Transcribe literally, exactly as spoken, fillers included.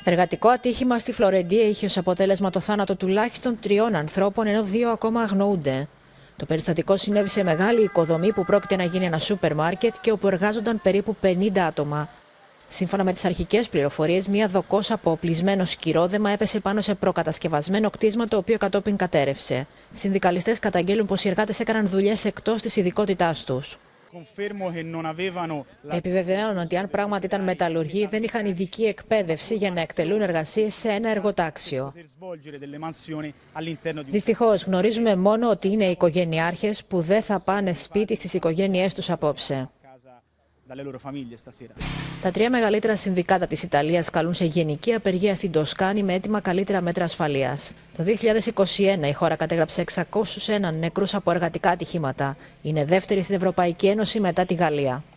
Εργατικό ατύχημα στη Φλωρεντία είχε ως αποτέλεσμα το θάνατο τουλάχιστον τριών ανθρώπων, ενώ δύο ακόμα αγνοούνται. Το περιστατικό συνέβη σε μεγάλη οικοδομή που πρόκειται να γίνει ένα σούπερ μάρκετ και όπου εργάζονταν περίπου πενήντα άτομα. Σύμφωνα με τις αρχικές πληροφορίες, μία δοκός από οπλισμένο σκυρόδεμα έπεσε πάνω σε προκατασκευασμένο κτίσμα, το οποίο κατόπιν κατέρρευσε. Συνδικαλιστές καταγγέλουν πως οι εργάτες έκαναν δουλειές εκτός της ειδικότητάς τους. Επιβεβαιώνουν ότι αν πράγματι ήταν μεταλλουργοί, δεν είχαν ειδική εκπαίδευση για να εκτελούν εργασίες σε ένα εργοτάξιο. Δυστυχώς, γνωρίζουμε μόνο ότι είναι οικογενειάρχες που δεν θα πάνε σπίτι στις οικογένειές τους απόψε. Τα τρία μεγαλύτερα συνδικάτα της Ιταλίας καλούν σε γενική απεργία στην Τοσκάνη με έτοιμα καλύτερα μέτρα ασφαλείας. Το δύο χιλιάδες είκοσι ένα η χώρα κατέγραψε εξακόσιους ένα νεκρούς από εργατικά ατυχήματα. Είναι δεύτερη στην Ευρωπαϊκή Ένωση μετά τη Γαλλία.